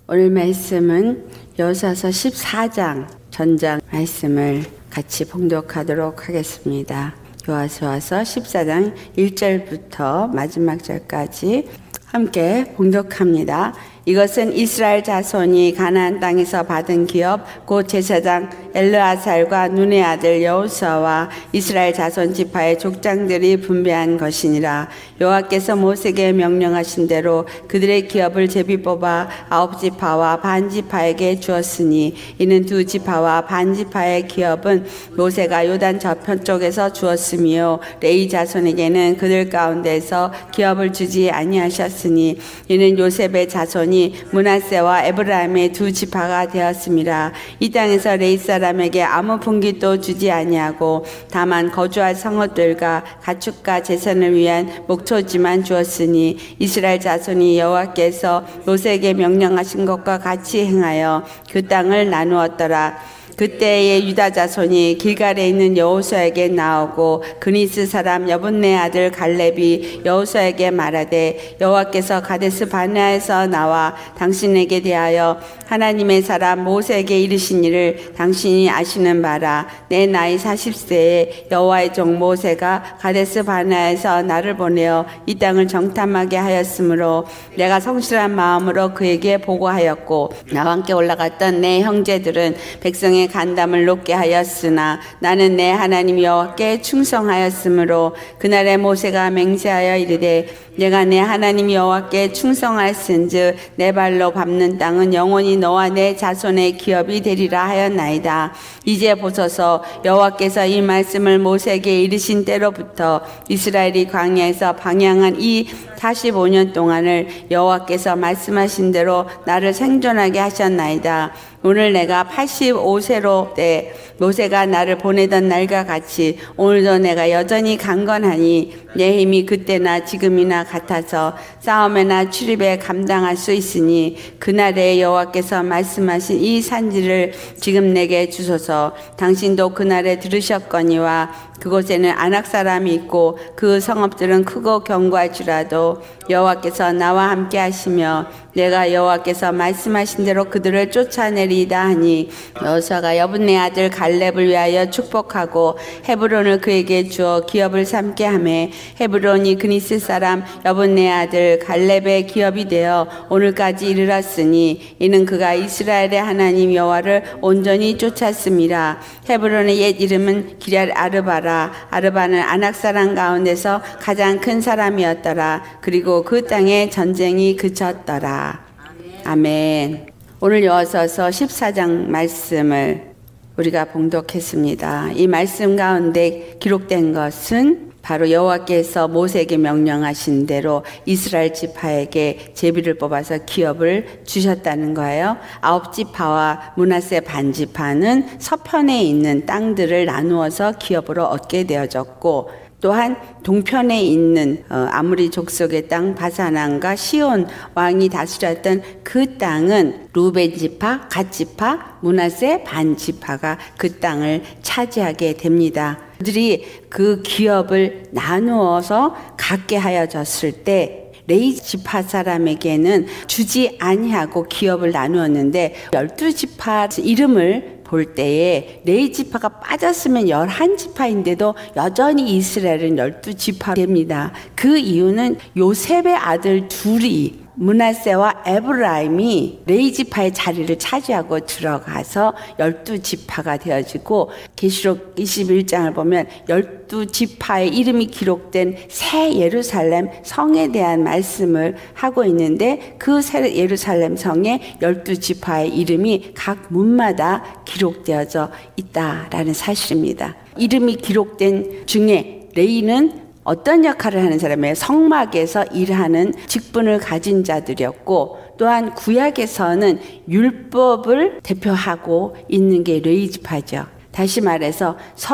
오늘 말씀은 여호수아서 14장 전장 말씀을 같이 봉독하도록 하겠습니다. 여호수아서 14장 1절부터 마지막 절까지 함께 봉독합니다. 이것은 이스라엘 자손이 가나안 땅에서 받은 기업 곧 제사장 엘르아살과 눈의 아들 여호수아와 이스라엘 자손 지파의 족장들이 분배한 것이니라. 여호와께서 모세에게 명령하신 대로 그들의 기업을 제비 뽑아 9지파와 반 지파에게 주었으니 이는 2지파와 반 지파의 기업은 모세가 요단 저편 쪽에서 주었으며 레위 자손에게는 그들 가운데서 기업을 주지 아니하셨으니 이는 요셉의 자손이 므낫세와 에브라임의 2지파가 되었습니다. 이 땅에서 레위 사람에게 아무 분깃도 주지 아니하고 다만 거주할 성읍들과 가축과 제사를 위한 목초지만 주었으니 이스라엘 자손이 여호와께서 모세에게 명령하신 것과 같이 행하여 그 땅을 나누었더라. 그때의 유다 자손이 길갈에 있는 여호수아에게 나오고 그니스 사람 여분네 아들 갈렙이 여호수아에게 말하되 여호와께서 가데스 바네아에서 나와 당신에게 대하여 하나님의 사람 모세에게 이르신 일을 당신이 아시는 바라. 내 나이 40세에 여호와의 종 모세가 가데스 바네아에서 나를 보내어 이 땅을 정탐하게 하였으므로 내가 성실한 마음으로 그에게 보고하였고 나와 함께 올라갔던 내 형제들은 백성의 간담을 높게 하였으나 나는 내 하나님 여호와께 충성하였으므로 그날에 모세가 맹세하여 이르되 내가 내 하나님 여호와께 충성하였은즉 내 발로 밟는 땅은 영원히 너와 내 자손의 기업이 되리라 하였나이다. 이제 보소서 여호와께서 이 말씀을 모세에게 이르신 때로부터 이스라엘이 광야에서 방향한 이 45년 동안을 여호와께서 말씀하신 대로 나를 생존하게 하셨나이다. 오늘 내가 85세로 때 모세가 나를 보내던 날과 같이 오늘도 내가 여전히 강건하니 내 힘이 그때나 지금이나 같아서 싸움에나 출입에 감당할 수 있으니 그날에 여호와께서 말씀하신 이 산지를 지금 내게 주소서. 당신도 그날에 들으셨거니와 그곳에는 아낙 사람이 있고 그 성읍들은 크고 견고할지라도 여호와께서 나와 함께 하시며 내가 여호와께서 말씀하신 대로 그들을 쫓아내리이다 하니 여호수아가 여분네 아들 갈렙을 위하여 축복하고 헤브론을 그에게 주어 기업을 삼게 하매 헤브론이 그니스 사람 여분네 아들 갈렙의 기업이 되어 오늘까지 이르렀으니 이는 그가 이스라엘의 하나님 여호와를 온전히 쫓았습니다. 헤브론의 옛 이름은 기럇 아르바라. 아르바는 아낙 사람 가운데서 가장 큰 사람이었더라. 그리고 그 땅에 전쟁이 그쳤더라. 아멘. 오늘 여호수아서 14장 말씀을 우리가 봉독했습니다. 이 말씀 가운데 기록된 것은 바로 여호와께서 모세에게 명령하신 대로 이스라엘 지파에게 제비를 뽑아서 기업을 주셨다는 거예요. 9지파와 므낫세 반지파는 서편에 있는 땅들을 나누어서 기업으로 얻게 되어졌고 또한 동편에 있는 아므리 족속의 땅 바사난과 시온 왕이 다스렸던 그 땅은 루벤 지파, 갓 지파, 므낫세 반 지파가 그 땅을 차지하게 됩니다. 그들이 그 기업을 나누어서 갖게 하여졌을 때 레위 지파 사람에게는 주지 아니하고 기업을 나누었는데 12지파 이름을 볼 때에 레위 지파가 빠졌으면 11지파인데도 여전히 이스라엘은 12지파 됩니다. 그 이유는 요셉의 아들 둘이 므낫세와 에브라임이 레위 지파의 자리를 차지하고 들어가서 12지파가 되어지고 계시록 21장을 보면 12지파의 이름이 기록된 새 예루살렘 성에 대한 말씀을 하고 있는데 그 새 예루살렘 성에 12지파의 이름이 각 문마다 기록되어져 있다라는 사실입니다. 이름이 기록된 중에 레위는 어떤 역할을 하는 사람이에요? 성막에서 일하는 직분을 가진 자들이었고 또한 구약에서는 율법을 대표하고 있는 게 레위 지파죠. 다시 말해서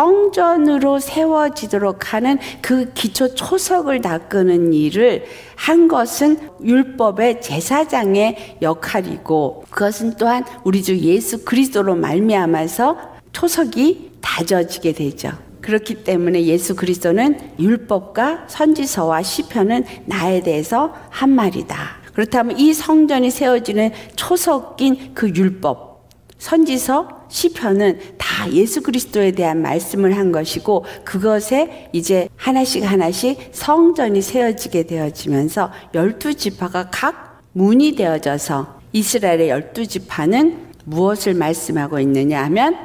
성전으로 세워지도록 하는 그 기초 초석을 닦는 일을 한 것은 율법의 제사장의 역할이고 그것은 또한 우리 주 예수 그리스도로 말미암아서 초석이 다져지게 되죠. 그렇기 때문에 예수 그리스도는 율법과 선지서와 시편은 나에 대해서 한 말이다. 그렇다면 이 성전이 세워지는 초석인 그 율법, 선지서, 시편은 다 예수 그리스도에 대한 말씀을 한 것이고, 그것에 이제 하나씩 하나씩 성전이 세워지게 되어지면서 12지파가 각 문이 되어져서, 이스라엘의 12지파는 무엇을 말씀하고 있느냐 하면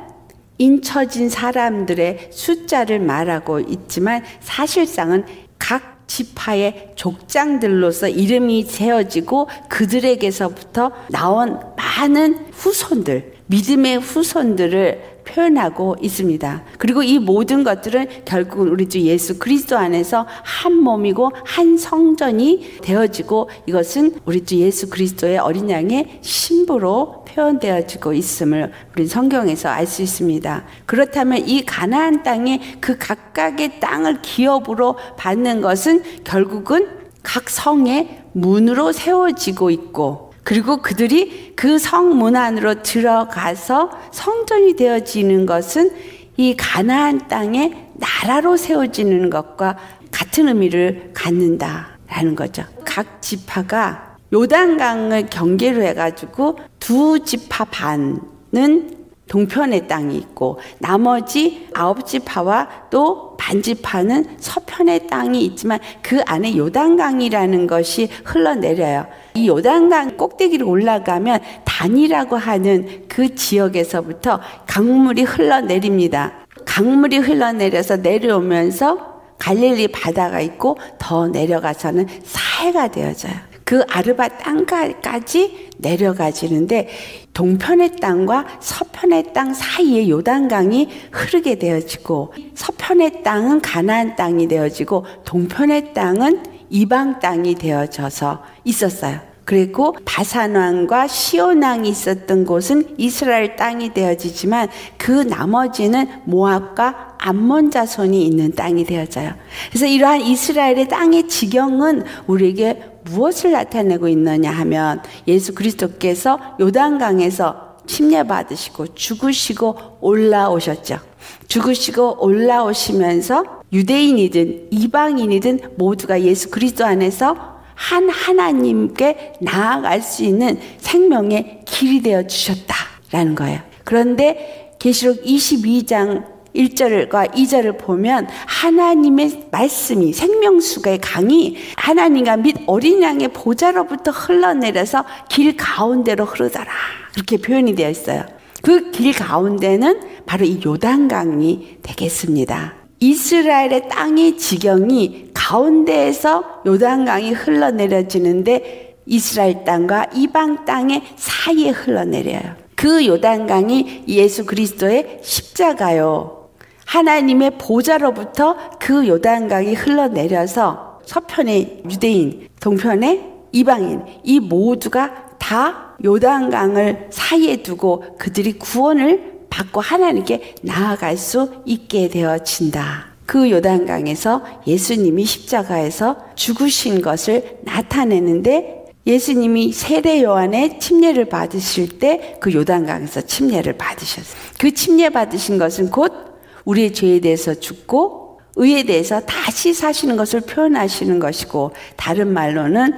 인쳐진 사람들의 숫자를 말하고 있지만, 사실상은 각 지파의 족장들로서 이름이 세워지고 그들에게서부터 나온 많은 후손들, 믿음의 후손들을 표현하고 있습니다. 그리고 이 모든 것들은 결국 우리 주 예수 그리스도 안에서 한 몸이고 한 성전이 되어지고, 이것은 우리 주 예수 그리스도의 어린 양의 신부로 표현되어지고 있음을 우리 성경에서 알 수 있습니다. 그렇다면 이 가나안 땅에 그 각각의 땅을 기업으로 받는 것은 결국은 각 성의 문으로 세워지고 있고, 그리고 그들이 그 성문 안으로 들어가서 성전이 되어지는 것은 이 가나안 땅의 나라로 세워지는 것과 같은 의미를 갖는다라는 거죠. 각 지파가 요단강을 경계로 해가지고 두 지파 반은 동편의 땅이 있고, 나머지 9지파와 또 반지파는 서편의 땅이 있지만, 그 안에 요단강이라는 것이 흘러내려요. 이 요단강 꼭대기로 올라가면 단이라고 하는 그 지역에서부터 강물이 흘러내립니다. 강물이 흘러내려서 내려오면서 갈릴리 바다가 있고, 더 내려가서는 사해가 되어져요. 그 아르바 땅까지 내려가지는데, 동편의 땅과 서편의 땅 사이에 요단강이 흐르게 되어지고, 서편의 땅은 가나안 땅이 되어지고 동편의 땅은 이방 땅이 되어져서 있었어요. 그리고 바산왕과 시온왕이 있었던 곳은 이스라엘 땅이 되어지지만, 그 나머지는 모압과 암몬 자손이 있는 땅이 되어져요. 그래서 이러한 이스라엘의 땅의 지경은 우리에게 무엇을 나타내고 있느냐 하면, 예수 그리스도께서 요단강에서 침례받으시고 죽으시고 올라오셨죠. 죽으시고 올라오시면서 유대인이든 이방인이든 모두가 예수 그리스도 안에서 한 하나님께 나아갈 수 있는 생명의 길이 되어 주셨다라는 거예요. 그런데 계시록 22장 1절과 2절을 보면 하나님의 말씀이, 생명수의 강이 하나님과 및 어린 양의 보좌로부터 흘러내려서 길 가운데로 흐르더라, 그렇게 표현이 되어 있어요. 그 길 가운데는 바로 이 요단강이 되겠습니다. 이스라엘의 땅의 지경이 가운데에서 요단강이 흘러내려지는데, 이스라엘 땅과 이방 땅의 사이에 흘러내려요. 그 요단강이 예수 그리스도의 십자가요, 하나님의 보좌로부터 그 요단강이 흘러내려서 서편의 유대인, 동편의 이방인, 이 모두가 다 요단강을 사이에 두고 그들이 구원을 받고 하나님께 나아갈 수 있게 되어진다. 그 요단강에서 예수님이 십자가에서 죽으신 것을 나타내는데, 예수님이 세례 요한의 침례를 받으실 때 그 요단강에서 침례를 받으셨어요. 그 침례 받으신 것은 곧 우리의 죄에 대해서 죽고 의에 대해서 다시 사시는 것을 표현하시는 것이고, 다른 말로는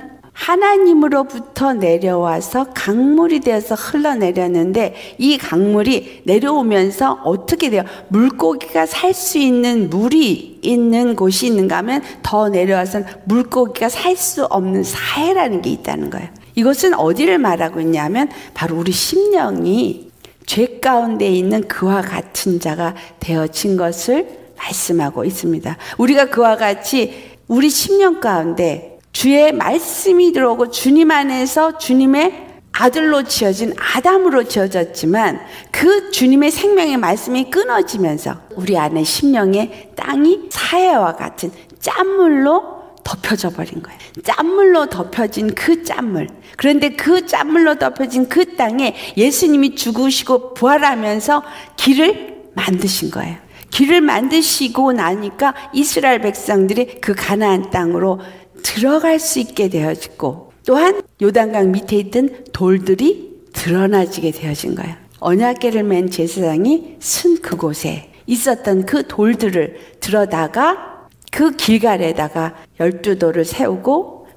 하나님으로부터 내려와서 강물이 되어서 흘러내렸는데, 이 강물이 내려오면서 어떻게 돼요? 물고기가 살 수 있는 물이 있는 곳이 있는가 하면, 더 내려와서는 물고기가 살 수 없는 사해라는 게 있다는 거예요. 이것은 어디를 말하고 있냐면 바로 우리 심령이 죄 가운데 있는 그와 같은 자가 되어진 것을 말씀하고 있습니다. 우리가 그와 같이 우리 심령 가운데 주의 말씀이 들어오고 주님 안에서 주님의 아들로 지어진 아담으로 지어졌지만, 그 주님의 생명의 말씀이 끊어지면서 우리 안에 심령의 땅이 사해와 같은 짠물로 덮여져 버린 거예요. 짠물로 덮여진 그 짠물. 그런데 그 짠물로 덮여진 그 땅에 예수님이 죽으시고 부활하면서 길을 만드신 거예요. 길을 만드시고 나니까 이스라엘 백성들이 그 가나안 땅으로 들어갈 수 있게 되어지고, 또한 요단강 밑에 있던 돌들이 드러나지게 되어진 거예요. 언약궤를 맨 제사장이 쓴 그곳에 있었던 그 돌들을 들어다가 그 길갈에다가 12돌을 세우고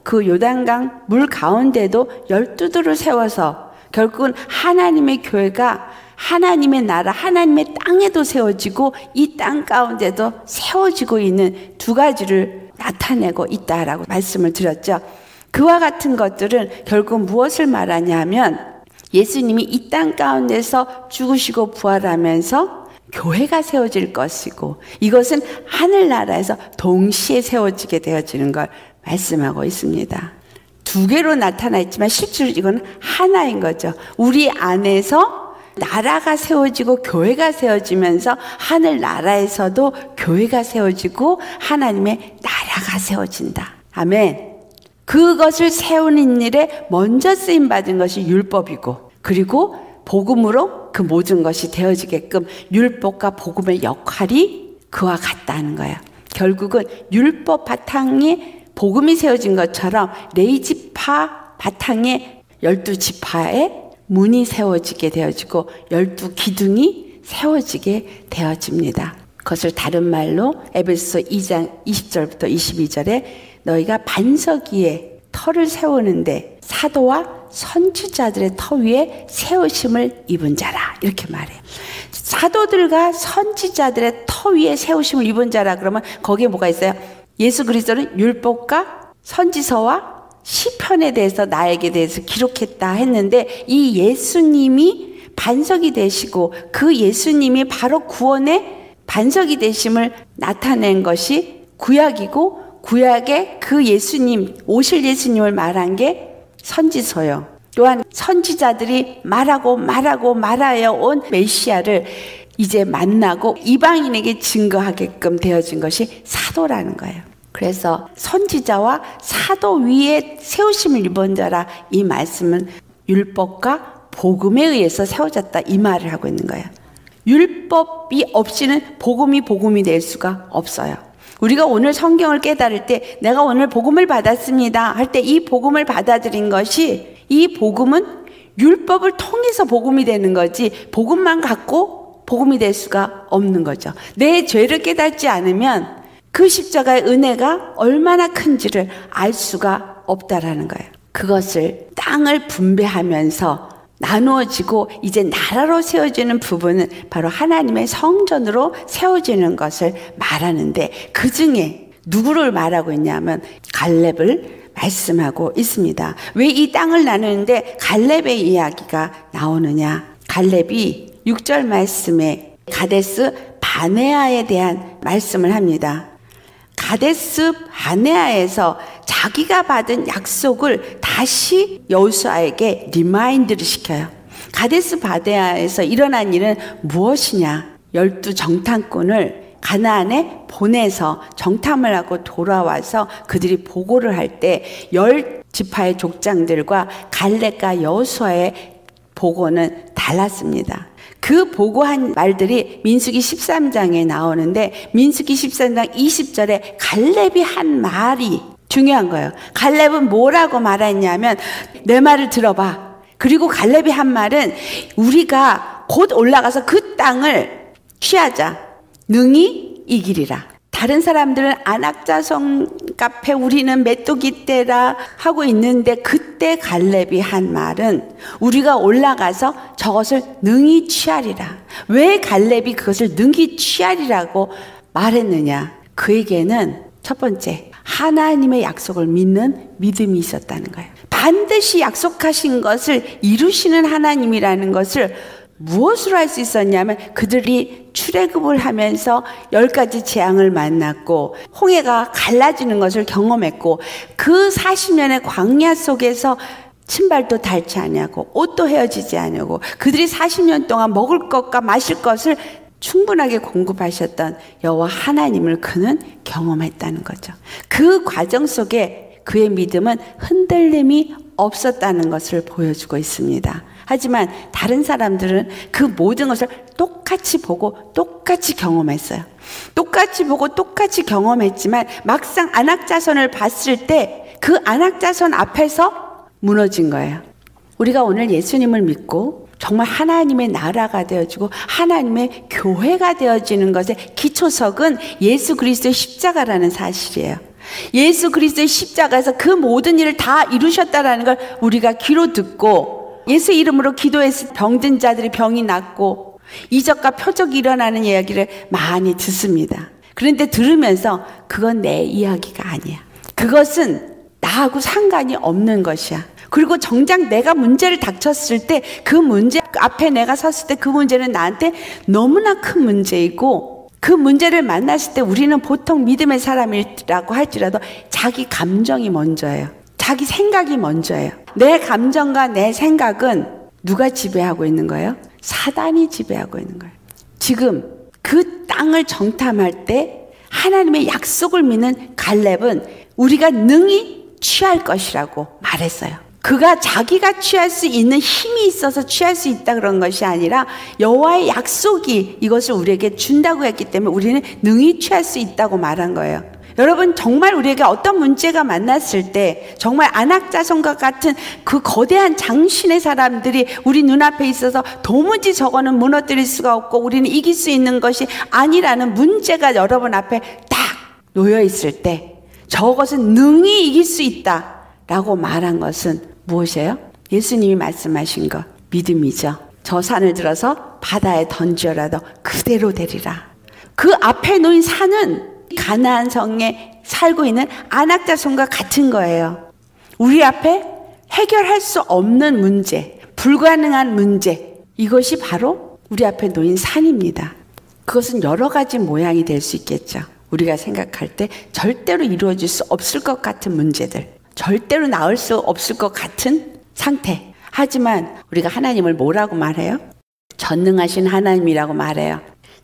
그 요단강 물 가운데도 12돌을 세워서 결국은 하나님의 교회가 하나님의 나라, 하나님의 땅에도 세워지고 이 땅 가운데도 세워지고 있는 두 가지를 나타내고 있다라고 말씀을 드렸죠. 그와 같은 것들은 결국 무엇을 말하냐면 예수님이 이 땅 가운데서 죽으시고 부활하면서 교회가 세워질 것이고 이것은 하늘나라에서 동시에 세워지게 되어지는 걸 말씀하고 있습니다. 두 개로 나타나 있지만 실제로 이건 하나인 거죠. 우리 안에서 나라가 세워지고 교회가 세워지면서 하늘나라에서도 교회가 세워지고 하나님의 나라가 세워진다. 아멘. 그것을 세우는 일에 먼저 쓰임받은 것이 율법이고 그리고 복음으로 그 모든 것이 되어지게끔 율법과 복음의 역할이 그와 같다는 거예요. 결국은 율법 바탕에 복음이 세워진 것처럼 레위지파 바탕에 12지파의 문이 세워지게 되어지고 12기둥이 세워지게 되어집니다. 그것을 다른 말로 에베소서 2장 20절부터 22절에 너희가 반석 위에 터를 세우는데 사도와 선지자들의 터 위에 세우심을 입은 자라 이렇게 말해요. 사도들과 선지자들의 터 위에 세우심을 입은 자라 그러면 거기에 뭐가 있어요? 예수 그리스도는 율법과 선지서와 시편에 대해서 나에게 대해서 기록했다 했는데 이 예수님이 반석이 되시고 그 예수님이 바로 구원의 반석이 되심을 나타낸 것이 구약이고 구약에 그 예수님, 오실 예수님을 말한 게 선지서요. 또한 선지자들이 말하여 온 메시아를 이제 만나고 이방인에게 증거하게끔 되어진 것이 사도라는 거예요. 그래서 선지자와 사도 위에 세우심을 입은 자라 이 말씀은 율법과 복음에 의해서 세워졌다 이 말을 하고 있는 거예요. 율법이 없이는 복음이 될 수가 없어요. 우리가 오늘 성경을 깨달을 때 내가 오늘 복음을 받았습니다 할 때 이 복음을 받아들인 것이 이 복음은 율법을 통해서 복음이 되는 거지 복음만 갖고 복음이 될 수가 없는 거죠. 내 죄를 깨닫지 않으면 그 십자가의 은혜가 얼마나 큰지를 알 수가 없다라는 거예요. 그것을 땅을 분배하면서 나누어지고 이제 나라로 세워지는 부분은 바로 하나님의 성전으로 세워지는 것을 말하는데 그 중에 누구를 말하고 있냐면 갈렙을 말씀하고 있습니다. 왜 이 땅을 나누는데 갈렙의 이야기가 나오느냐? 갈렙이 6절 말씀에 가데스 바네아에 대한 말씀을 합니다. 가데스 바네아에서 자기가 받은 약속을 다시 여호수아에게 리마인드를 시켜요. 가데스 바네아에서 일어난 일은 무엇이냐? 12 정탐꾼을 가나안에 보내서 정탐을 하고 돌아와서 그들이 보고를 할 때 10지파의 족장들과 갈렙과 여호수아의 보고는 달랐습니다. 그 보고한 말들이 민수기 13장에 나오는데 민수기 13장 20절에 갈렙이 한 말이 중요한 거예요. 갈렙은 뭐라고 말했냐면 내 말을 들어봐. 그리고 갈렙이 한 말은 우리가 곧 올라가서 그 땅을 취하자. 능히 이기리라. 다른 사람들은 안악자성 카페 우리는 메뚜기 떼라 하고 있는데 그때 갈렙이 한 말은 우리가 올라가서 저것을 능히 취하리라. 왜 갈렙이 그것을 능히 취하리라고 말했느냐? 그에게는 첫 번째 하나님의 약속을 믿는 믿음이 있었다는 거예요. 반드시 약속하신 것을 이루시는 하나님이라는 것을 무엇으로 할 수 있었냐면 그들이 출애굽을 하면서 10가지 재앙을 만났고 홍해가 갈라지는 것을 경험했고 그 40년의 광야 속에서 신발도 닳지 아니하고 옷도 헤어지지 아니하고 그들이 40년 동안 먹을 것과 마실 것을 충분하게 공급하셨던 여호와 하나님을 그는 경험했다는 거죠. 그 과정 속에 그의 믿음은 흔들림이 없었다는 것을 보여주고 있습니다. 하지만 다른 사람들은 그 모든 것을 똑같이 보고 똑같이 경험했어요. 똑같이 보고 똑같이 경험했지만 막상 안악자손을 봤을 때 그 안악자손 앞에서 무너진 거예요. 우리가 오늘 예수님을 믿고 정말 하나님의 나라가 되어지고 하나님의 교회가 되어지는 것의 기초석은 예수 그리스도의 십자가라는 사실이에요. 예수 그리스도의 십자가에서 그 모든 일을 다 이루셨다라는 걸 우리가 귀로 듣고 예수 이름으로 기도해서 병든 자들이 병이 낫고 이적과 표적이 일어나는 이야기를 많이 듣습니다. 그런데 들으면서 그건 내 이야기가 아니야. 그것은 나하고 상관이 없는 것이야. 그리고 정작 내가 문제를 닥쳤을 때 그 문제 앞에 내가 섰을 때 그 문제는 나한테 너무나 큰 문제이고 그 문제를 만났을 때 우리는 보통 믿음의 사람이라고 할지라도 자기 감정이 먼저예요. 자기 생각이 먼저예요. 내 감정과 내 생각은 누가 지배하고 있는 거예요? 사단이 지배하고 있는 거예요. 지금 그 땅을 정탐할 때 하나님의 약속을 믿는 갈렙은 우리가 능히 취할 것이라고 말했어요. 그가 자기가 취할 수 있는 힘이 있어서 취할 수 있다 그런 것이 아니라 여호와의 약속이 이것을 우리에게 준다고 했기 때문에 우리는 능히 취할 수 있다고 말한 거예요. 여러분 정말 우리에게 어떤 문제가 만났을 때 정말 안악자손과 같은 그 거대한 장신의 사람들이 우리 눈앞에 있어서 도무지 저거는 무너뜨릴 수가 없고 우리는 이길 수 있는 것이 아니라는 문제가 여러분 앞에 딱 놓여 있을 때 저것은 능히 이길 수 있다라고 말한 것은 무엇이에요? 예수님이 말씀하신 것 믿음이죠. 저 산을 들어서 바다에 던져라도 그대로 되리라. 그 앞에 놓인 산은 가나안 성에 살고 있는 안악자손과 같은 거예요. 우리 앞에 해결할 수 없는 문제, 불가능한 문제, 이것이 바로 우리 앞에 놓인 산입니다. 그것은 여러 가지 모양이 될 수 있겠죠. 우리가 생각할 때 절대로 이루어질 수 없을 것 같은 문제들, 절대로 나을 수 없을 것 같은 상태. 하지만 우리가 하나님을 뭐라고 말해요? 전능하신 하나님이라고 말해요.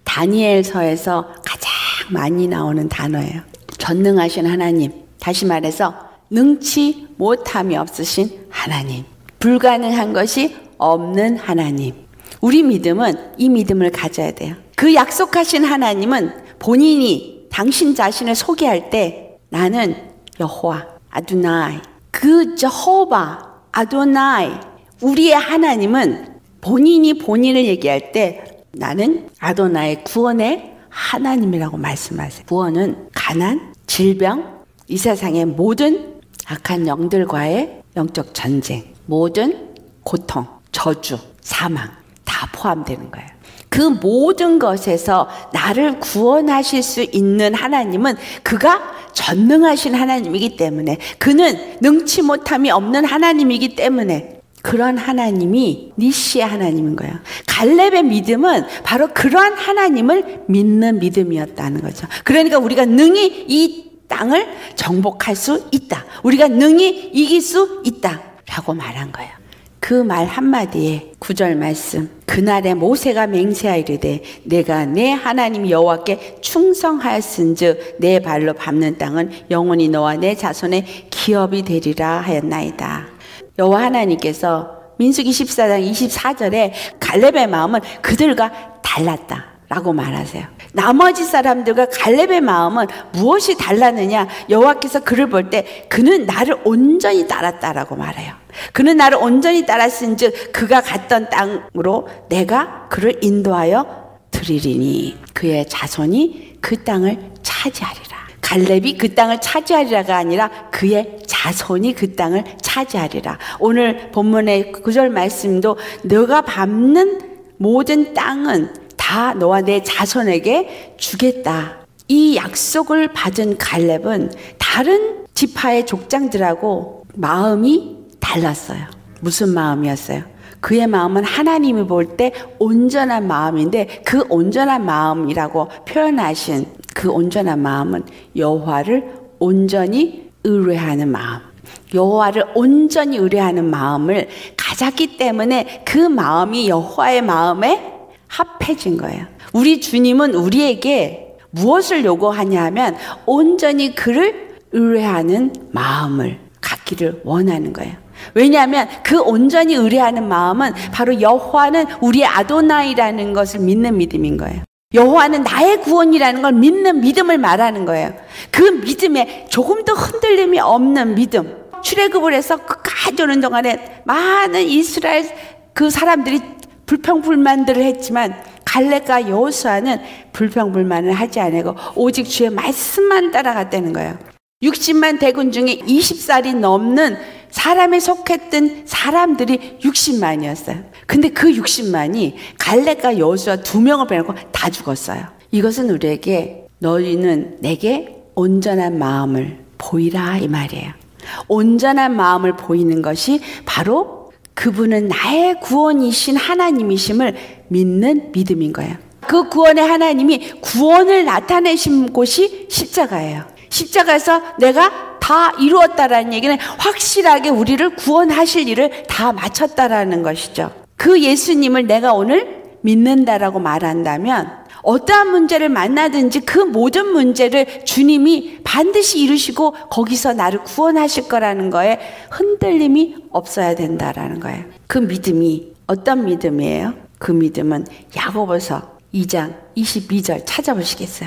다니엘서에서 가장 많이 나오는 단어예요. 전능하신 하나님. 다시 말해서 능치 못함이 없으신 하나님. 불가능한 것이 없는 하나님. 우리 믿음은 이 믿음을 가져야 돼요. 그 약속하신 하나님은 본인이 당신 자신을 소개할 때 나는 여호와 아도나이, 그 여호와 아도나이, 우리의 하나님은 본인이 본인을 얘기할 때 나는 아도나이 구원의 하나님이라고 말씀하세요. 구원은 가난, 질병, 이 세상의 모든 악한 영들과의 영적 전쟁, 모든 고통, 저주, 사망 다 포함되는 거예요. 그 모든 것에서 나를 구원하실 수 있는 하나님은 그가 전능하신 하나님이기 때문에, 그는 능치 못함이 없는 하나님이기 때문에 그런 하나님이 니시의 하나님인 거예요. 갈렙의 믿음은 바로 그러한 하나님을 믿는 믿음이었다는 거죠. 그러니까 우리가 능히 이 땅을 정복할 수 있다, 우리가 능히 이길 수 있다 라고 말한 거예요. 그 말 한마디에 9절 말씀, 그날에 모세가 맹세하이르되 내가 내 하나님 여호와께 충성하였은즉 내 발로 밟는 땅은 영원히 너와 내 자손의 기업이 되리라 하였나이다. 여호와 하나님께서 민수기 14장 24절에 갈렙의 마음은 그들과 달랐다 라고 말하세요. 나머지 사람들과 갈렙의 마음은 무엇이 달랐느냐? 여호와께서 그를 볼 때 그는 나를 온전히 따랐다라고 말해요. 그는 나를 온전히 따랐은즉 그가 갔던 땅으로 내가 그를 인도하여 드리리니 그의 자손이 그 땅을 차지하리라. 갈렙이 그 땅을 차지하리라가 아니라 그의 자손이 그 땅을 차지하리라. 오늘 본문의 9절 말씀도 너가 밟는 모든 땅은 다 너와 내 자손에게 주겠다. 이 약속을 받은 갈렙은 다른 지파의 족장들하고 마음이 달랐어요. 무슨 마음이었어요? 그의 마음은 하나님이 볼 때 온전한 마음인데 그 온전한 마음이라고 표현하신 그 온전한 마음은 여호와를 온전히 의뢰하는 마음, 여호와를 온전히 의뢰하는 마음을 가졌기 때문에 그 마음이 여호와의 마음에 합해진 거예요. 우리 주님은 우리에게 무엇을 요구하냐 하면 온전히 그를 의뢰하는 마음을 갖기를 원하는 거예요. 왜냐하면 그 온전히 의뢰하는 마음은 바로 여호와는 우리의 아도나이라는 것을 믿는 믿음인 거예요. 여호와는 나의 구원이라는 걸 믿는 믿음을 말하는 거예요. 그 믿음에 조금도 흔들림이 없는 믿음. 출애굽을 해서 끝까지 오는 동안에 많은 이스라엘 그 사람들이 불평불만들을 했지만 갈렙과 여호수아는 불평불만을 하지 않고 오직 주의 말씀만 따라갔다는 거예요. 60만 대군 중에 20살이 넘는 사람에 속했던 사람들이 60만이었어요. 근데 그 60만이 갈렙과 여호수아 2명을 빼놓고 다 죽었어요. 이것은 우리에게 너희는 내게 온전한 마음을 보이라 이 말이에요. 온전한 마음을 보이는 것이 바로 그분은 나의 구원이신 하나님이심을 믿는 믿음인 거예요. 그 구원의 하나님이 구원을 나타내신 곳이 십자가예요. 십자가에서 내가 다 이루었다라는 얘기는 확실하게 우리를 구원하실 일을 다 마쳤다라는 것이죠. 그 예수님을 내가 오늘 믿는다라고 말한다면 어떠한 문제를 만나든지 그 모든 문제를 주님이 반드시 이루시고 거기서 나를 구원하실 거라는 거에 흔들림이 없어야 된다라는 거예요. 그 믿음이 어떤 믿음이에요? 그 믿음은 야고보서 2장 22절 찾아보시겠어요?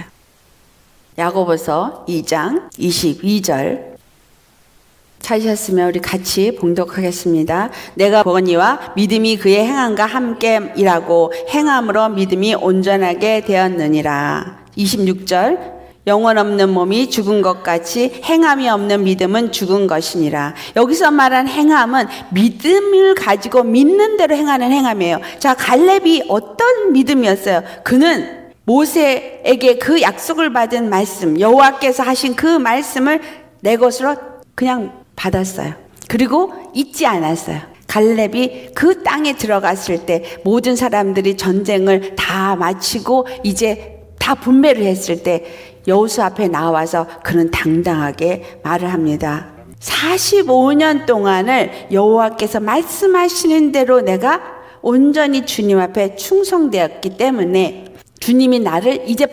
야고보서 2장 22절 찾으셨으면 우리 같이 봉독하겠습니다. 내가 보거니와 믿음이 그의 행함과 함께 일하고 행함으로 믿음이 온전하게 되었느니라. 26절 영혼 없는 몸이 죽은 것 같이 행함이 없는 믿음은 죽은 것이니라. 여기서 말한 행함은 믿음을 가지고 믿는 대로 행하는 행함이에요. 자, 갈렙이 어떤 믿음이었어요? 그는 모세에게 그 약속을 받은 말씀, 여호와께서 하신 그 말씀을 내 것으로 그냥 받았어요. 그리고 잊지 않았어요. 갈렙이 그 땅에 들어갔을 때 모든 사람들이 전쟁을 다 마치고 이제 다 분배를 했을 때 여호수 앞에 나와서 그는 당당하게 말을 합니다. 45년 동안을 여호와께서 말씀하시는 대로 내가 온전히 주님 앞에 충성되었기 때문에 주님이 나를 이제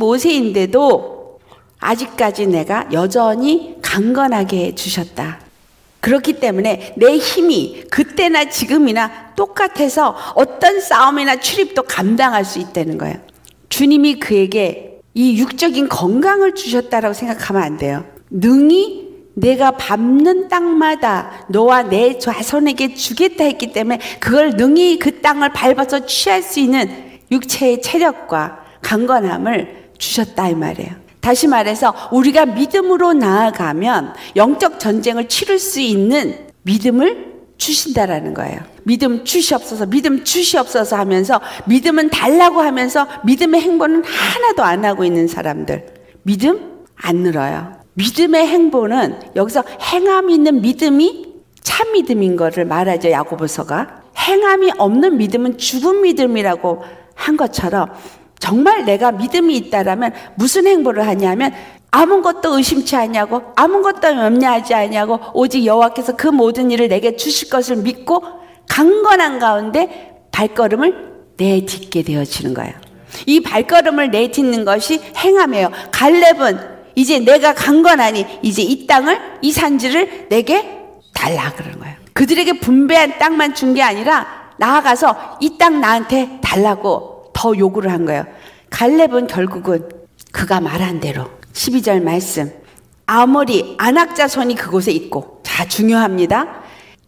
85세인데도 아직까지 내가 여전히 강건하게 해주셨다. 그렇기 때문에 내 힘이 그때나 지금이나 똑같아서 어떤 싸움이나 출입도 감당할 수 있다는 거예요. 주님이 그에게 이 육적인 건강을 주셨다라고 생각하면 안 돼요. 능히 내가 밟는 땅마다 너와 내 자손에게 주겠다 했기 때문에 그걸 능히 그 땅을 밟아서 취할 수 있는 육체의 체력과 강건함을 주셨다 이 말이에요. 다시 말해서 우리가 믿음으로 나아가면 영적 전쟁을 치를 수 있는 믿음을 주신다라는 거예요. 믿음 주시옵소서, 믿음 주시옵소서 하면서 믿음은 달라고 하면서 믿음의 행보는 하나도 안 하고 있는 사람들, 믿음 안 늘어요. 믿음의 행보는 여기서 행함이 있는 믿음이 참 믿음인 것을 말하죠. 야고보서가 행함이 없는 믿음은 죽은 믿음이라고 한 것처럼 정말 내가 믿음이 있다라면 무슨 행보를 하냐면 아무것도 의심치 않냐고 아무것도 염려하지 않냐고 오직 여호와께서 그 모든 일을 내게 주실 것을 믿고 강건한 가운데 발걸음을 내딛게 되어지는 거예요. 이 발걸음을 내딛는 것이 행함이에요. 갈렙은 이제 내가 강건하니 이제 이 땅을 이 산지를 내게 달라 그러는 거예요. 그들에게 분배한 땅만 준 게 아니라 나아가서 이 땅 나한테 달라고 더 요구를 한 거예요. 갈렙은 결국은 그가 말한 대로 12절 말씀 아모리 안악자손이 그곳에 있고 자 중요합니다.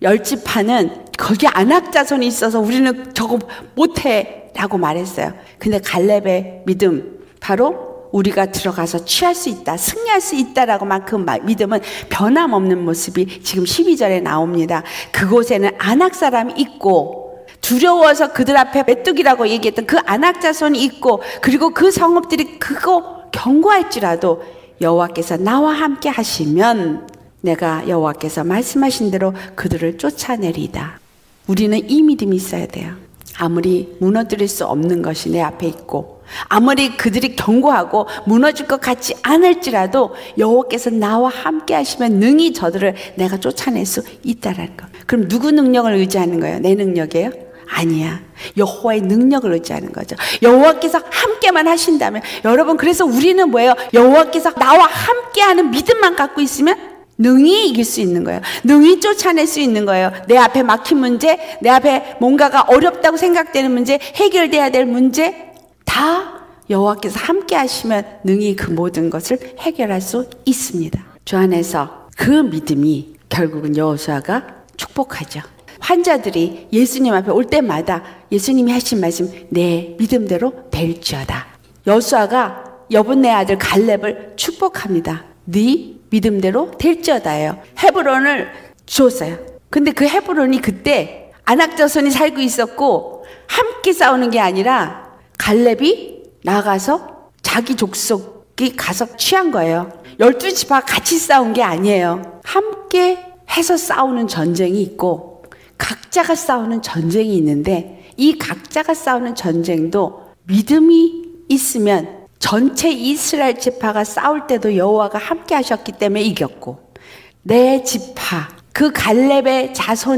열지파는 거기 안악자손이 있어서 우리는 저거 못해 라고 말했어요. 근데 갈렙의 믿음 바로 우리가 들어가서 취할 수 있다 승리할 수 있다라고만 그 믿음은 변함없는 모습이 지금 12절에 나옵니다. 그곳에는 안악 사람이 있고 두려워서 그들 앞에 메뚜기라고 얘기했던 그 안악자손이 있고 그리고 그 성읍들이 그거 경고할지라도 여호와께서 나와 함께 하시면 내가 여호와께서 말씀하신 대로 그들을 쫓아내리이다. 우리는 이 믿음이 있어야 돼요. 아무리 무너뜨릴 수 없는 것이 내 앞에 있고 아무리 그들이 경고하고 무너질 것 같지 않을지라도 여호와께서 나와 함께 하시면 능히 저들을 내가 쫓아낼 수 있다라는 거. 그럼 누구 능력을 의지하는 거예요? 내 능력이에요? 아니야. 여호와의 능력을 의지하는 거죠. 여호와께서 함께만 하신다면 여러분 그래서 우리는 뭐예요? 여호와께서 나와 함께하는 믿음만 갖고 있으면 능히 이길 수 있는 거예요. 능히 쫓아낼 수 있는 거예요. 내 앞에 막힌 문제, 내 앞에 뭔가가 어렵다고 생각되는 문제, 해결돼야 될 문제 다 여호와께서 함께 하시면 능히 그 모든 것을 해결할 수 있습니다. 주 안에서 그 믿음이 결국은 여호수아가 축복하죠. 환자들이 예수님 앞에 올 때마다 예수님이 하신 말씀 내 믿음대로 될지어다. 여호수아가 여분네 아들 갈렙을 축복합니다. 네 믿음대로 될지어다예요. 헤브론을 주었어요. 근데 그 헤브론이 그때 아낙자손이 살고 있었고 함께 싸우는 게 아니라 갈렙이 나가서 자기 족속이 가서 취한 거예요. 12지파가 같이 싸운 게 아니에요. 함께 해서 싸우는 전쟁이 있고 각자가 싸우는 전쟁이 있는데, 이 각자가 싸우는 전쟁도 믿음이 있으면 전체 이스라엘 지파가 싸울 때도 여호와가 함께 하셨기 때문에 이겼고, 내 지파 그 갈렙의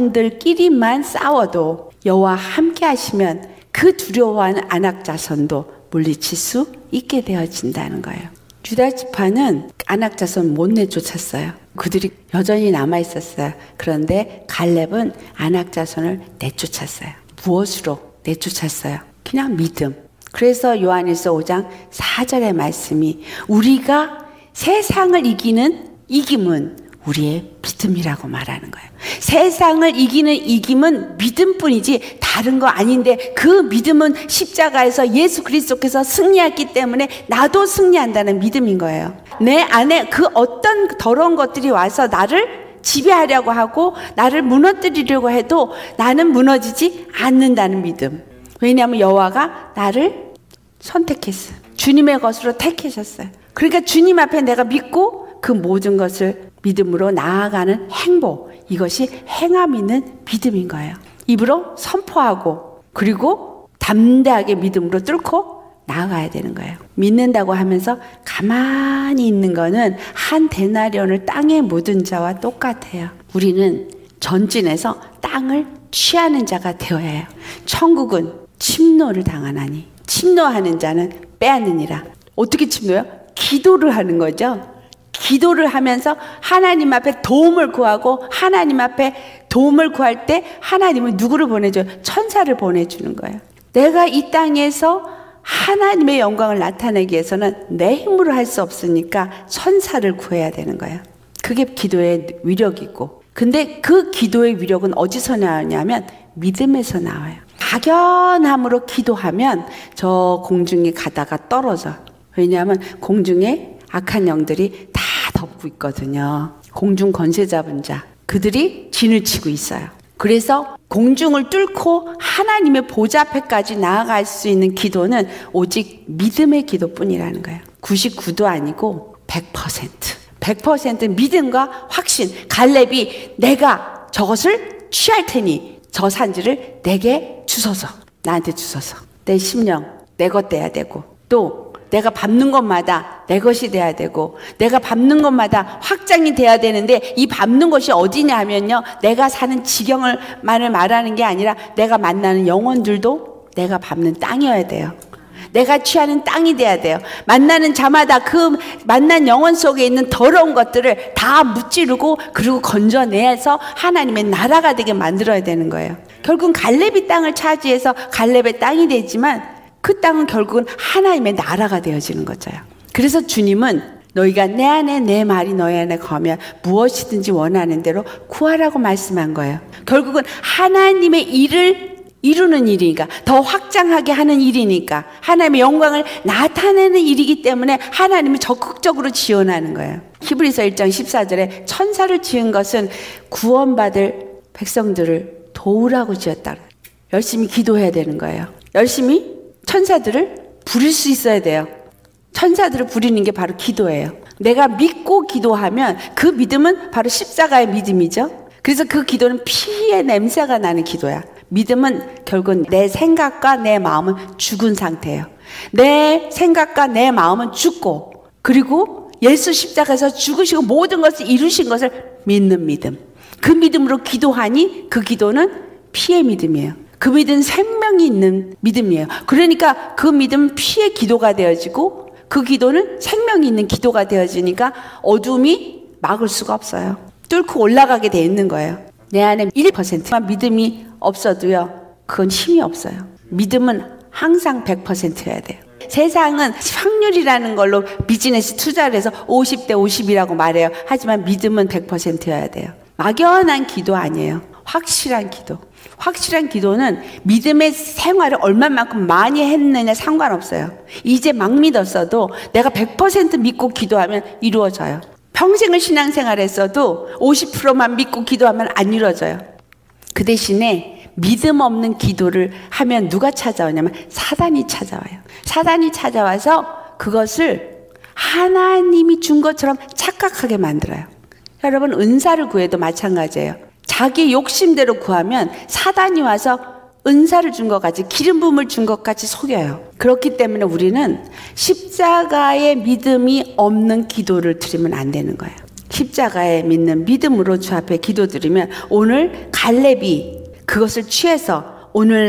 자손들끼리만 싸워도 여호와 함께 하시면 그 두려워하는 아낙 자손도 물리칠 수 있게 되어진다는 거예요. 유다 지파는 아낙 자손 못 내쫓았어요. 그들이 여전히 남아 있었어요. 그런데 갈렙은 아낙 자손을 내쫓았어요. 무엇으로 내쫓았어요? 그냥 믿음. 그래서 요한일서 5장 4절의 말씀이 우리가 세상을 이김은 우리의 믿음이라고 말하는 거예요. 세상을 이기는 이김은 믿음뿐이지 다른 거 아닌데, 그 믿음은 십자가에서 예수 그리스도께서 승리했기 때문에 나도 승리한다는 믿음인 거예요. 내 안에 그 어떤 더러운 것들이 와서 나를 지배하려고 하고 나를 무너뜨리려고 해도 나는 무너지지 않는다는 믿음. 왜냐하면 여호와가 나를 선택했어요. 주님의 것으로 택하셨어요. 그러니까 주님 앞에 내가 믿고 그 모든 것을 믿음으로 나아가는 행복, 이것이 행함 있는 믿음인 거예요. 입으로 선포하고 그리고 담대하게 믿음으로 뚫고 나아가야 되는 거예요. 믿는다고 하면서 가만히 있는 거는 한 데나리온을 땅에 묻은 자와 똑같아요. 우리는 전진해서 땅을 취하는 자가 되어야 해요. 천국은 침노를 당하나니 침노하는 자는 빼앗느니라. 어떻게 침노해요? 기도를 하는 거죠. 기도를 하면서 하나님 앞에 도움을 구하고, 하나님 앞에 도움을 구할 때 하나님은 누구를 보내줘요? 천사를 보내주는 거예요. 내가 이 땅에서 하나님의 영광을 나타내기 위해서는 내 힘으로 할 수 없으니까 천사를 구해야 되는 거예요. 그게 기도의 위력이고, 근데 그 기도의 위력은 어디서 나오냐면 믿음에서 나와요. 막연함으로 기도하면 저 공중에 가다가 떨어져. 왜냐하면 공중에 악한 영들이 다 덮고 있거든요. 공중 권세 잡은 자, 그들이 진을 치고 있어요. 그래서 공중을 뚫고 하나님의 보좌 앞에까지 나아갈 수 있는 기도는 오직 믿음의 기도뿐이라는 거예요. 99도 아니고 100%. 100% 믿음과 확신. 갈렙이 내가 저것을 취할 테니 저 산지를 내게 주소서. 나한테 주소서. 내 심령 내 것 돼야 되고, 또 내가 밟는 것마다 내 것이 돼야 되고, 내가 밟는 것마다 확장이 돼야 되는데, 이 밟는 것이 어디냐 하면요, 내가 사는 지경을 말하는 게 아니라 내가 만나는 영혼들도 내가 밟는 땅이어야 돼요. 내가 취하는 땅이 돼야 돼요. 만나는 자마다 그 만난 영혼 속에 있는 더러운 것들을 다 무찌르고 그리고 건져내서 하나님의 나라가 되게 만들어야 되는 거예요. 결국은 갈렙이 땅을 차지해서 갈렙의 땅이 되지만 그 땅은 결국은 하나님의 나라가 되어지는 거죠. 그래서 주님은 너희가 내 안에 내 말이 너희 안에 거하면 무엇이든지 원하는 대로 구하라고 말씀한 거예요. 결국은 하나님의 일을 이루는 일이니까, 더 확장하게 하는 일이니까, 하나님의 영광을 나타내는 일이기 때문에 하나님이 적극적으로 지원하는 거예요. 히브리서 1장 14절에 천사를 지은 것은 구원받을 백성들을 도우라고 지었다. 열심히 기도해야 되는 거예요. 열심히 천사들을 부릴 수 있어야 돼요. 천사들을 부리는 게 바로 기도예요. 내가 믿고 기도하면 그 믿음은 바로 십자가의 믿음이죠. 그래서 그 기도는 피의 냄새가 나는 기도야. 믿음은 결국은 내 생각과 내 마음은 죽은 상태예요. 내 생각과 내 마음은 죽고, 그리고 예수 십자가에서 죽으시고 모든 것을 이루신 것을 믿는 믿음. 그 믿음으로 기도하니 그 기도는 피의 믿음이에요. 그 믿음은 생명이 있는 믿음이에요. 그러니까 그 믿음은 피의 기도가 되어지고 그 기도는 생명이 있는 기도가 되어지니까 어둠이 막을 수가 없어요. 뚫고 올라가게 돼 있는 거예요. 내 안에 1%만 믿음이 없어도요, 그건 힘이 없어요. 믿음은 항상 100%여야 돼요. 세상은 확률이라는 걸로 비즈니스 투자를 해서 50대 50이라고 말해요. 하지만 믿음은 100%여야 돼요. 막연한 기도 아니에요. 확실한 기도. 확실한 기도는 믿음의 생활을 얼마만큼 많이 했느냐 상관없어요. 이제 막 믿었어도 내가 100% 믿고 기도하면 이루어져요. 평생을 신앙생활했어도 50%만 믿고 기도하면 안 이루어져요. 그 대신에 믿음 없는 기도를 하면 누가 찾아오냐면 사단이 찾아와요. 사단이 찾아와서 그것을 하나님이 준 것처럼 착각하게 만들어요. 여러분, 은사를 구해도 마찬가지예요. 자기 욕심대로 구하면 사단이 와서 은사를 준 것 같이, 기름 부음을 준 것 같이 속여요. 그렇기 때문에 우리는 십자가의 믿음이 없는 기도를 드리면 안 되는 거예요. 십자가에 믿는 믿음으로 주 앞에 기도드리면 오늘 갈렙이 그것을 취해서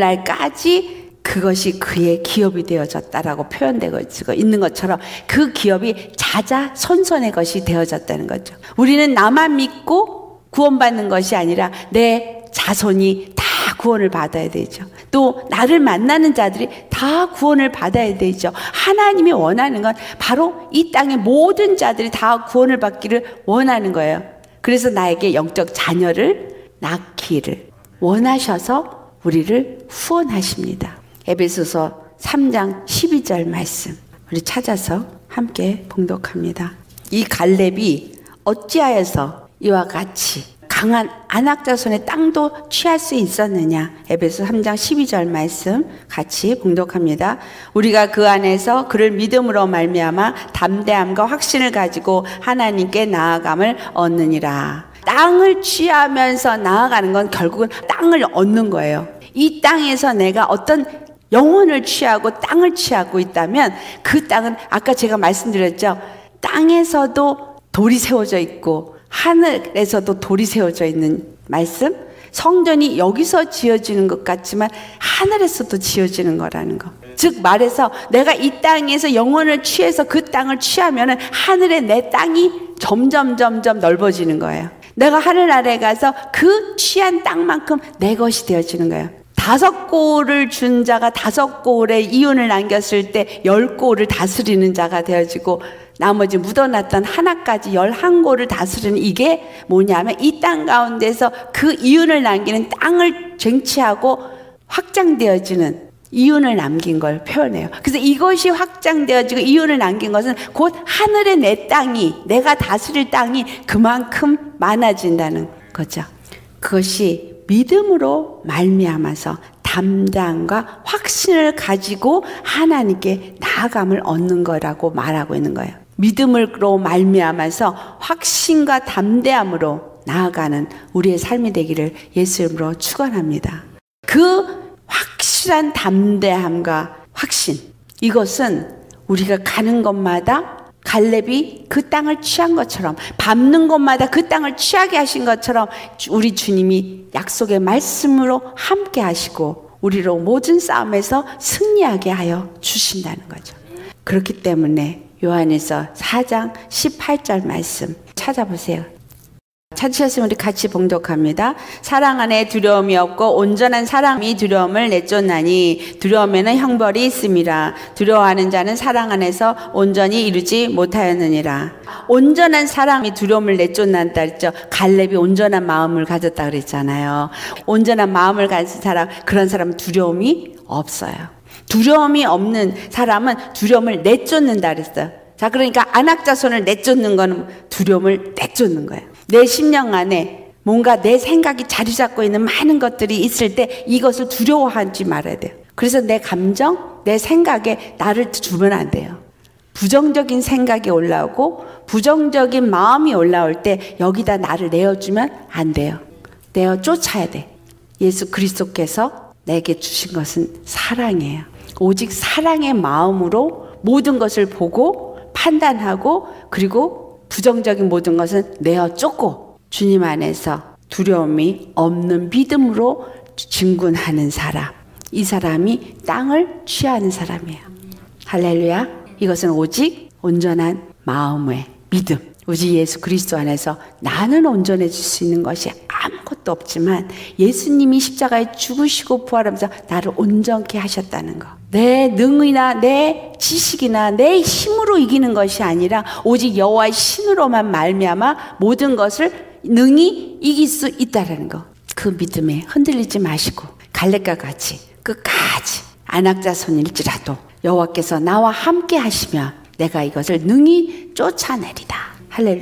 오늘날까지 그것이 그의 기업이 되어졌다라고 표현되고 있는 것처럼 그 기업이 자자손손의 것이 되어졌다는 거죠. 우리는 나만 믿고 구원받는 것이 아니라 내 자손이 다 구원을 받아야 되죠. 또 나를 만나는 자들이 다 구원을 받아야 되죠. 하나님이 원하는 건 바로 이 땅의 모든 자들이 다 구원을 받기를 원하는 거예요. 그래서 나에게 영적 자녀를 낳기를 원하셔서 우리를 후원하십니다. 에베소서 3장 12절 말씀 우리 찾아서 함께 봉독합니다. 이 갈렙이 어찌하여서 이와 같이 강한 아낙 자손의 땅도 취할 수 있었느냐. 에베소 3장 12절 말씀 같이 봉독합니다. 우리가 그 안에서 그를 믿음으로 말미암아 담대함과 확신을 가지고 하나님께 나아감을 얻느니라. 땅을 취하면서 나아가는 건 결국은 땅을 얻는 거예요. 이 땅에서 내가 어떤 영혼을 취하고 땅을 취하고 있다면 그 땅은 아까 제가 말씀드렸죠. 땅에서도 돌이 세워져 있고 하늘에서도 돌이 세워져 있는 말씀. 성전이 여기서 지어지는 것 같지만 하늘에서도 지어지는 거라는 거. 즉 말해서 내가 이 땅에서 영혼을 취해서 그 땅을 취하면 하늘에 내 땅이 점점 넓어지는 거예요. 내가 하늘 아래 가서 그 취한 땅만큼 내 것이 되어지는 거예요. 5골을 준 자가 5골의 이윤을 남겼을 때 10골을 다스리는 자가 되어지고 나머지 묻어놨던 하나까지 11골을 다스리는 이게 뭐냐면 이 땅 가운데서 그 이윤을 남기는 땅을 쟁취하고 확장되어지는 이윤을 남긴 걸 표현해요. 그래서 이것이 확장되어지고 이윤을 남긴 것은 곧 하늘의 내 땅이 내가 다스릴 땅이 그만큼 많아진다는 거죠. 그것이 믿음으로 말미암아서 담대함과 확신을 가지고 하나님께 나아감을 얻는 거라고 말하고 있는 거예요. 믿음으로 말미암아서 확신과 담대함으로 나아가는 우리의 삶이 되기를 예수 이름으로 축원합니다. 그 확실한 담대함과 확신, 이것은 우리가 가는 곳마다 갈렙이 그 땅을 취한 것처럼 밟는 곳마다 그 땅을 취하게 하신 것처럼 우리 주님이 약속의 말씀으로 함께 하시고 우리로 모든 싸움에서 승리하게 하여 주신다는 거죠. 그렇기 때문에 요한에서 4장 18절 말씀 찾아보세요. 찾으셨으면 우리 같이 봉독합니다. 사랑 안에 두려움이 없고 온전한 사랑이 두려움을 내쫓나니 두려움에는 형벌이 있음이라. 두려워하는 자는 사랑 안에서 온전히 이루지 못하였느니라. 온전한 사랑이 두려움을 내쫓는다 그랬죠. 갈렙이 온전한 마음을 가졌다 그랬잖아요. 온전한 마음을 가진 사람, 그런 사람은 두려움이 없어요. 두려움이 없는 사람은 두려움을 내쫓는다 그랬어요. 자, 그러니까 아낙 자손을 내쫓는 거는 두려움을 내쫓는 거예요. 내 심령 안에 뭔가 내 생각이 자리 잡고 있는 많은 것들이 있을 때 이것을 두려워하지 말아야 돼요. 그래서 내 감정, 내 생각에 나를 두면 안 돼요. 부정적인 생각이 올라오고 부정적인 마음이 올라올 때 여기다 나를 내어주면 안 돼요. 내어 쫓아야 돼. 예수 그리스도께서 내게 주신 것은 사랑이에요. 오직 사랑의 마음으로 모든 것을 보고 판단하고 그리고 부정적인 모든 것은 내어 쫓고 주님 안에서 두려움이 없는 믿음으로 진군하는 사람, 이 사람이 땅을 취하는 사람이에요. 할렐루야. 이것은 오직 온전한 마음의 믿음, 오직 예수 그리스도 안에서 나는 온전해질 수 있는 것이 아무것도 없지만 예수님이 십자가에 죽으시고 부활하면서 나를 온전케 하셨다는 거. 내 능이나 내 지식이나 내 힘으로 이기는 것이 아니라 오직 여호와의 신으로만 말미암아 모든 것을 능히 이길 수 있다는 거. 그 믿음에 흔들리지 마시고 갈렙과 같이 끝까지 아낙 자손일지라도 여호와께서 나와 함께 하시면 내가 이것을 능히 쫓아내리다. 할렐루야.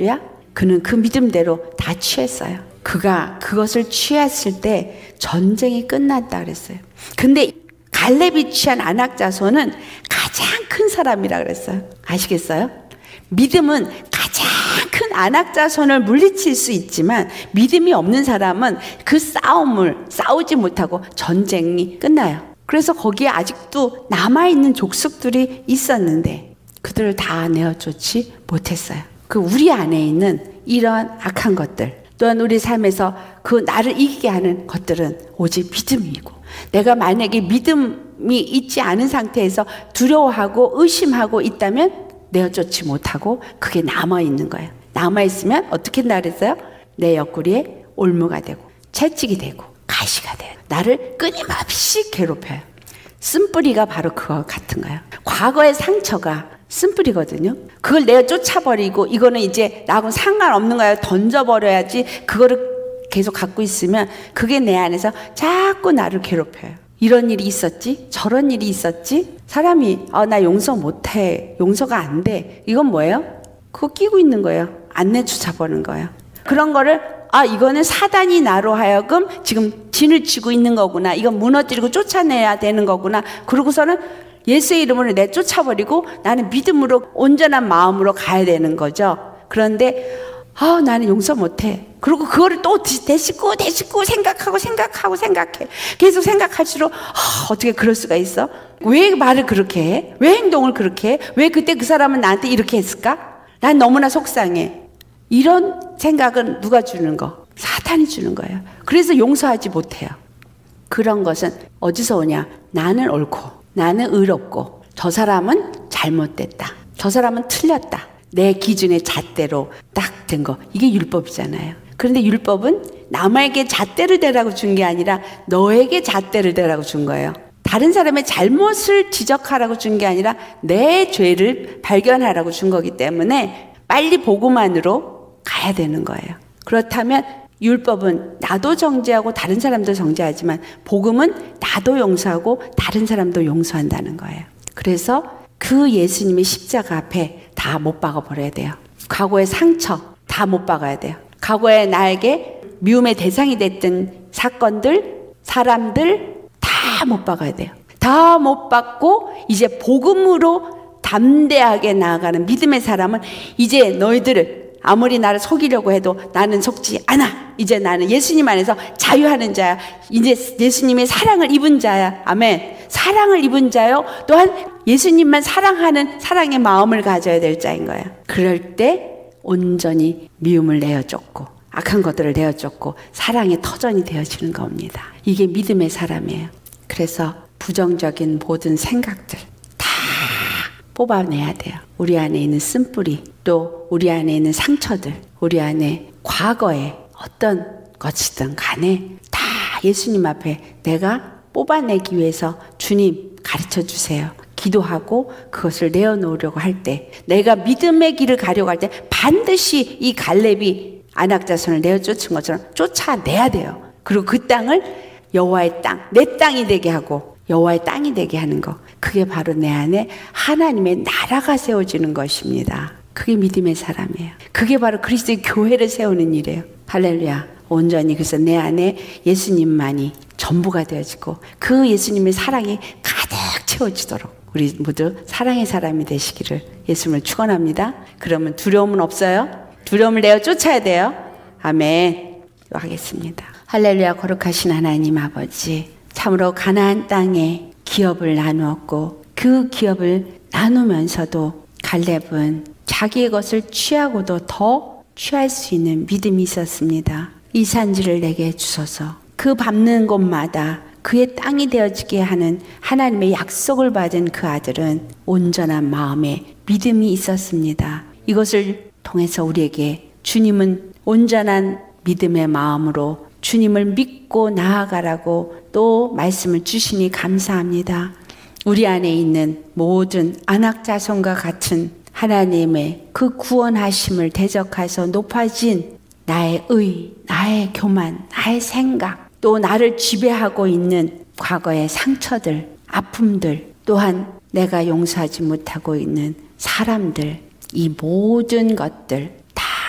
그는 그 믿음대로 다 취했어요. 그가 그것을 취했을 때 전쟁이 끝났다 그랬어요. 근데 갈렙이 취한 아낙 자손은 가장 큰 사람이라 그랬어요. 아시겠어요? 믿음은 가장 큰 아낙 자손을 물리칠 수 있지만 믿음이 없는 사람은 그 싸움을 싸우지 못하고 전쟁이 끝나요. 그래서 거기에 아직도 남아있는 족속들이 있었는데 그들을 다 내어쫓지 못했어요. 그 우리 안에 있는 이러한 악한 것들, 또한 우리 삶에서 그 나를 이기게 하는 것들은 오직 믿음이고, 내가 만약에 믿음이 있지 않은 상태에서 두려워하고 의심하고 있다면 내어쫓지 못하고 그게 남아있는 거예요. 남아있으면 어떻게 한다 그랬어요? 내 옆구리에 올무가 되고 채찍이 되고 가시가 돼요. 나를 끊임없이 괴롭혀요. 쓴뿌리가 바로 그거 같은 거예요. 과거의 상처가 쓴뿌리거든요. 그걸 내가 쫓아버리고 이거는 이제 나하고 상관없는 거예요. 던져버려야지. 그거를 계속 갖고 있으면 그게 내 안에서 자꾸 나를 괴롭혀요. 이런 일이 있었지? 저런 일이 있었지? 사람이 나 용서 못해. 용서가 안 돼. 이건 뭐예요? 그거 끼고 있는 거예요. 안 내쫓아버리는 거예요. 그런 거를 이거는 사단이 나로 하여금 지금 진을 치고 있는 거구나. 이건 무너뜨리고 쫓아내야 되는 거구나. 그러고서는 예수의 이름으로 내쫓아버리고 나는 믿음으로 온전한 마음으로 가야 되는 거죠. 그런데 나는 용서 못해. 그리고 그거를 또 되씹고 생각해. 계속 생각할수록 어떻게 그럴 수가 있어? 왜 말을 그렇게 해? 왜 행동을 그렇게 해? 왜 그때 그 사람은 나한테 이렇게 했을까? 난 너무나 속상해. 이런 생각은 누가 주는 거? 사탄이 주는 거예요. 그래서 용서하지 못해요. 그런 것은 어디서 오냐? 나는 옳고 나는 의롭고 저 사람은 잘못됐다. 저 사람은 틀렸다. 내 기준의 잣대로 딱 된 거. 이게 율법이잖아요. 그런데 율법은 남에게 잣대를 대라고 준 게 아니라 너에게 잣대를 대라고 준 거예요. 다른 사람의 잘못을 지적하라고 준 게 아니라 내 죄를 발견하라고 준 거기 때문에 빨리 복음만으로 가야 되는 거예요. 그렇다면 율법은 나도 정죄하고 다른 사람도 정죄하지만 복음은 나도 용서하고 다른 사람도 용서한다는 거예요. 그래서 그 예수님의 십자가 앞에 다 못 박아 버려야 돼요. 과거의 상처 다 못 박아야 돼요. 과거에 나에게 미움의 대상이 됐던 사건들, 사람들 다 못 박아야 돼요. 다 못 박고 이제 복음으로 담대하게 나아가는 믿음의 사람은 이제 너희들을 아무리 나를 속이려고 해도 나는 속지 않아. 이제 나는 예수님 안에서 자유하는 자야. 이제 예수님의 사랑을 입은 자야. 아멘. 사랑을 입은 자요. 또한 예수님만 사랑하는 사랑의 마음을 가져야 될 자인 거야. 그럴 때 온전히 미움을 내어쫓고 악한 것들을 내어쫓고 사랑의 터전이 되어지는 겁니다. 이게 믿음의 사람이에요. 그래서 부정적인 모든 생각들 다 뽑아내야 돼요. 우리 안에 있는 쓴뿌리, 또 우리 안에 있는 상처들, 우리 안에 과거에 어떤 것이든 간에 다 예수님 앞에 내가 뽑아내기 위해서 주님 가르쳐 주세요. 기도하고 그것을 내어놓으려고 할 때, 내가 믿음의 길을 가려고 할 때 반드시 이 갈렙이 아낙 자손을 내어쫓은 것처럼 쫓아내야 돼요. 그리고 그 땅을 여호와의 땅, 내 땅이 되게 하고 여호와의 땅이 되게 하는 것, 그게 바로 내 안에 하나님의 나라가 세워지는 것입니다. 그게 믿음의 사람이에요. 그게 바로 그리스도의 교회를 세우는 일이에요. 할렐루야. 온전히 그래서 내 안에 예수님만이 전부가 되어지고 그 예수님의 사랑이 가득 채워지도록 우리 모두 사랑의 사람이 되시기를 예수님을 축원합니다. 그러면 두려움은 없어요. 두려움을 내어 쫓아야 돼요. 아멘. 하겠습니다. 할렐루야. 거룩하신 하나님 아버지, 참으로 가나안 땅에 기업을 나누었고 그 기업을 나누면서도 갈렙은 자기의 것을 취하고도 더 취할 수 있는 믿음이 있었습니다. 이 산지를 내게 주소서. 그 밟는 곳마다 그의 땅이 되어지게 하는 하나님의 약속을 받은 그 아들은 온전한 마음에 믿음이 있었습니다. 이것을 통해서 우리에게 주님은 온전한 믿음의 마음으로 주님을 믿고 나아가라고 또 말씀을 주시니 감사합니다. 우리 안에 있는 모든 안악 자손과 같은 하나님의 그 구원하심을 대적해서 높아진 나의 의, 나의 교만, 나의 생각, 또 나를 지배하고 있는 과거의 상처들, 아픔들, 또한 내가 용서하지 못하고 있는 사람들, 이 모든 것들 다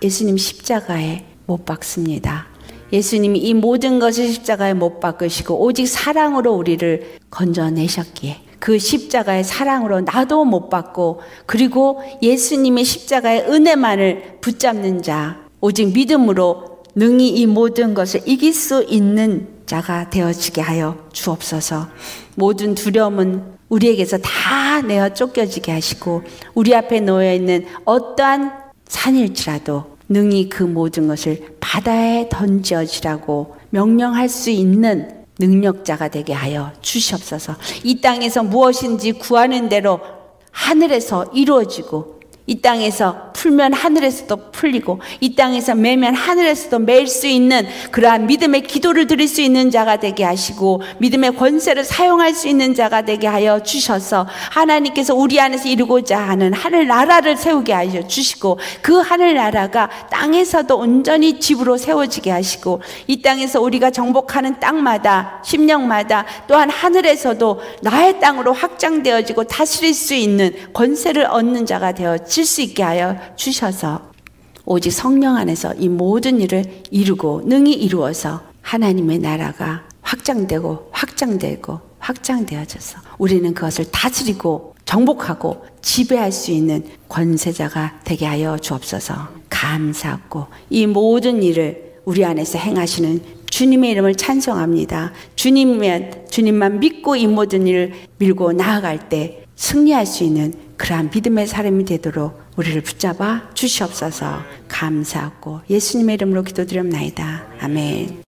예수님 십자가에 못 박습니다. 예수님이 이 모든 것을 십자가에 못 박으시고 오직 사랑으로 우리를 건져내셨기에 그 십자가의 사랑으로 나도 못 박고 그리고 예수님의 십자가의 은혜만을 붙잡는 자 오직 믿음으로 능히 이 모든 것을 이길 수 있는 자가 되어지게 하여 주옵소서. 모든 두려움은 우리에게서 다 내어 쫓겨지게 하시고 우리 앞에 놓여있는 어떠한 산일지라도 능히 그 모든 것을 바다에 던져지라고 명령할 수 있는 능력자가 되게 하여 주시옵소서. 이 땅에서 무엇인지 구하는 대로 하늘에서 이루어지고 이 땅에서 풀면 하늘에서도 풀리고 이 땅에서 매면 하늘에서도 맬 수 있는 그러한 믿음의 기도를 드릴 수 있는 자가 되게 하시고 믿음의 권세를 사용할 수 있는 자가 되게 하여 주셔서 하나님께서 우리 안에서 이루고자 하는 하늘나라를 세우게 하여 주시고 그 하늘나라가 땅에서도 온전히 집으로 세워지게 하시고 이 땅에서 우리가 정복하는 땅마다 심령마다 또한 하늘에서도 나의 땅으로 확장되어지고 다스릴 수 있는 권세를 얻는 자가 되어질 수 있게 하여 주셔서 오직 성령 안에서 이 모든 일을 이루고 능히 이루어서 하나님의 나라가 확장되고 확장되고 확장되어져서 우리는 그것을 다스리고 정복하고 지배할 수 있는 권세자가 되게 하여 주옵소서. 감사하고 이 모든 일을 우리 안에서 행하시는 주님의 이름을 찬송합니다. 주님만 믿고 이 모든 일을 밀고 나아갈 때 승리할 수 있는 그러한 믿음의 사람이 되도록 우리를 붙잡아 주시옵소서. 감사하고 예수님의 이름으로 기도드립나이다. 아멘.